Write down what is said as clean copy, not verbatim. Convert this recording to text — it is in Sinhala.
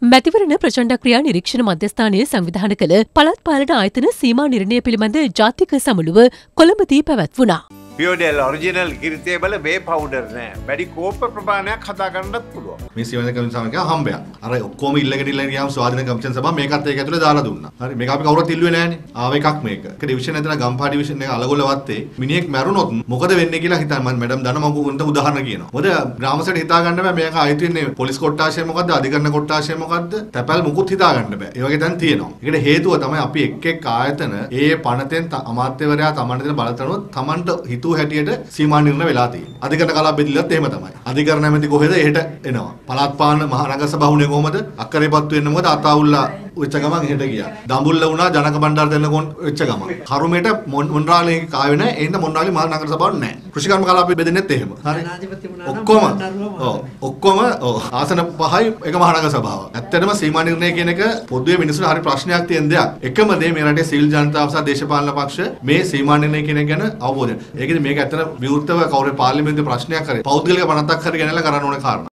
මැතිවරණ ප්‍රචණ්ඩ ක්‍රියා නිරීක්ෂණ මධ්‍යස්ථානයේ සංවිධානය කළ පළාත් පාලන ආයතන සීමා නිර්ණය පිළිබඳ ජාතික සමුළුව කොළඹදී පැවැත්වුණා. පියෝඩෙල් ඔරිජිනල් කිරිතේ බල මේ පවුඩර් නෑ. වැඩි කෝප ප්‍රමාණයක් හදා ගන්නත් පුළුවන්. මේ සීමාවෙන් කමිෂන් සභාවක හම්බයක්. අර ඔක්කොම ඉල්ලගෙන ගියාම ස්වාධීන කමිෂන් සභාව මේකත් ඒක ඇතුලේ දාලා දුන්නා. හරි මේක අපි කවුරුත් ඉල්ලුවේ නෑනේ. ආව එකක් මේක. ඒක ඩිවිෂන් ඇතුලේ ගම්පහ ඩිවිෂන් එක අලගොල්ල වත්තේ මිනිහෙක් මැරුණොත් මොකද වෙන්නේ කියලා හිතන්න මම මැඩම් දන්න මම උන්ට උදාහරණ කියනවා. මොකද ග්‍රාමසයට හිතා ගන්න බෑ මේක ආයිත් වෙන්නේ පොලිස් කොට්ටාශය මොකද්ද අධිකරණ කොට්ටාශය මොකද්ද තැපැල් මුකුත් හිතා ගන්න බෑ. ඒ වගේ දැන් තියෙනවා. ඒකට හේතුව තමයි අපි එක් ආයතන ඒ පනතෙන් අමාත්‍යවරයා තමන්ට දෙන බලතනොත් තමන්ට හිතුව හැටියට සීමා නිර්ණය වෙලා තියෙනවා. අධිකරණ කලාප බෙදෙලත් එහෙම තමයි. අධිකරණ නැමැති කොහෙද එහෙට එනවා. පළාත් පාලන මහනගර සභාවුනේ කොහමද? අක්කරේපත්තු වෙන්න මොකද අතාවුල්ලා වෙච්ච ගමන් එහෙට ගියා. දඹුල්ල වුණා ජනක බණ්ඩාර දෙන්නකොන් වෙච්ච ගමන්. කරුමේට මොණරාලේ කාවේ නැහැ. එහෙනම් මොණරාලේ මහනගර සභාවක් නැහැ. කෘෂිකර්ම කලාපෙ බෙදෙන්නෙත් එහෙම. හරි. ඔක්කොම ආසන පහයි එක මහනගර සභාව. ඇත්තටම සීමා නිර්ණය කියන එක පොදුවේ මිනිස්සුන්ට හරි ප්‍රශ්නයක් තියෙන දෙයක්. එකම දේ මේ රටේ සිවිල් ජනතාව සහ දේශපාලන පක්ෂ මේ සීමා නිර්ණය කියන එක ගැන අවබෝධය. ඒකෙදි මේක ඇත්තට විවෘතව කවුරු පාර්ලිමේන්තුවේ ප්‍රශ්නයක් කරේ. පෞද්ගලික පනතක් හරි ගෙනල්ලා කරන්න ඕන කාරණා.